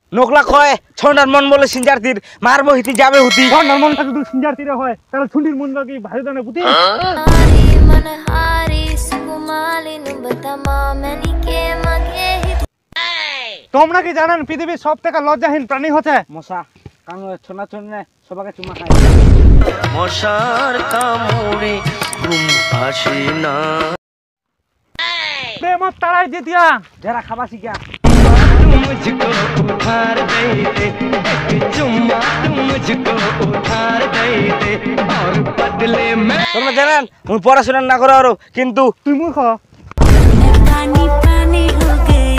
নোকলা কয় ছন্ডার মন বলে সিনজারতির মারবো হিতি যাবে হুতি ছন্ডার মনটা যদি সিনজারতিরে হয় তাহলে ছুটির মন কি ভাই জানে পুতি তোমরা কি জানেন পৃথিবীর সবথেকে লজ্জাহীন প্রাণী হচ্ছে মশা কান ছোনা ছোনা সবাইকে চুমা খায় মশার কামড়ে ঘুম আসে না প্রেম তারাই জিতিয়া যারা খাবা শিখা मुझको उधार दे दे एक चुम्मा तुम मुझको उधार दे दे और बदले में তোমরা জানেন আমি পড়াশোনা না করে আরো কিন্তু তুই মূর্খ पानी पानी हो गई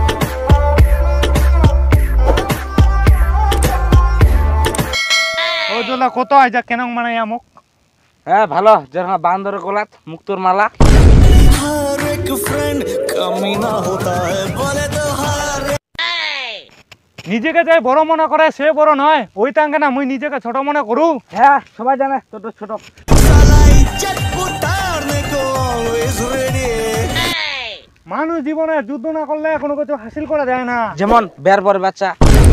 ও জলা কত আইজা কেন মানে আমক হ্যাঁ ভালো যারা বান্দর গোলাত মুক্তর মালা हर एक फ्रेंड कमीना होता है बोले तो हर নিজেকে যাই বড় মনে করে সে বড় নয় ওই তাঙ্গে না মুই নিজেকে ছোট মনে করু হ্যাঁ সবাই জানে ছোট ছোট साला इज्जत उतारने को always ready মানুষ জীবনে যুদ্ধ না করলে কোনো কিছু হাসিল করা যায় না যেমন বের বড় বাচ্চা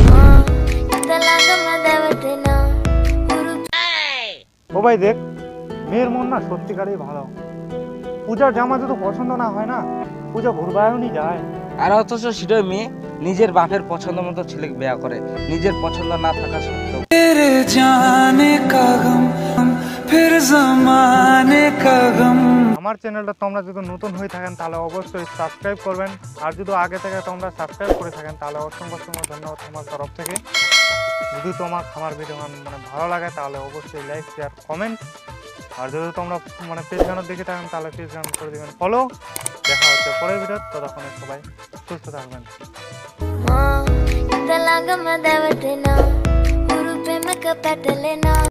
ও ভাই দেখ মেয়ের মন না সত্যিকারই ভালো পূজার জামা যদি পছন্দ না হয় না পূজা ঘুরবায়ও নি যায় আর অথচ সেটা মেয়ে নিজের বাপের পছন্দ মতো ছেলেকে বিয়ে করে নিজের পছন্দ না থাকা সত্ত্বেও तेरे जाने का गम फिर जमाने का गम আমার চ্যানেলটা তোমরা যদি নতুন হয়ে থাকেন তাহলে অবশ্যই সাবস্ক্রাইব করবেন আর যদি আগে থেকে তোমরা সাবস্ক্রাইব করে থাকেন তাহলে অসংখ্য অসংখ্য ধন্যবাদ আমার তরফ থেকে যদি তোমার আমার ভিডিও মানে ভালো লাগে তাহলে অবশ্যই লাইক শেয়ার কমেন্ট আর যদি তোমরা মানে পেজ গানও দেখে থাকেন তাহলে পেজ গান করে দেবেন ফলো দেখা হচ্ছে পরের ভিডিও ততক্ষণে সবাই সুস্থ থাকবেন Dalang gama dawat na, puro pe makapatale na.